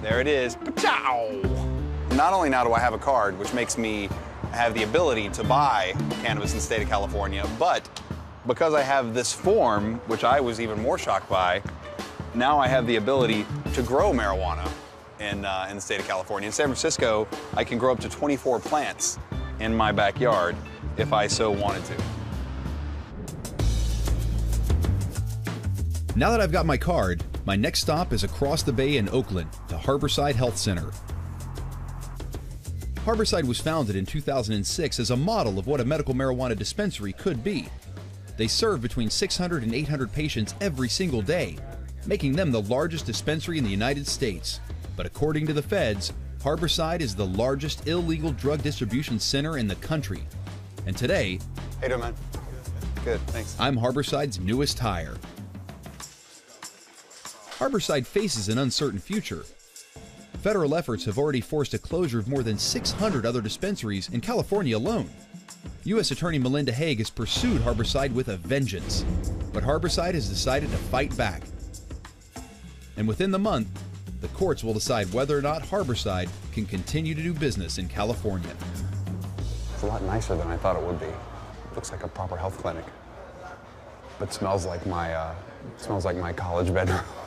There it is. Pachow! Not only now do I have a card, which makes me have the ability to buy cannabis in the state of California, but because I have this form, which I was even more shocked by, now I have the ability to grow marijuana in the state of California. In San Francisco, I can grow up to 24 plants in my backyard if I so wanted to. Now that I've got my card, my next stop is across the bay in Oakland, the Harborside Health Center. Harborside was founded in 2006 as a model of what a medical marijuana dispensary could be. They serve between 600 and 800 patients every single day, making them the largest dispensary in the United States. But according to the feds, Harborside is the largest illegal drug distribution center in the country. And today, How you doing, man? Good, thanks. I'm Harborside's newest hire. Harborside faces an uncertain future. Federal efforts have already forced a closure of more than 600 other dispensaries in California alone. U.S. Attorney Melinda Haig has pursued Harborside with a vengeance, but Harborside has decided to fight back. And within the month, the courts will decide whether or not Harborside can continue to do business in California. It's a lot nicer than I thought it would be. Looks like a proper health clinic, but smells like my college bedroom.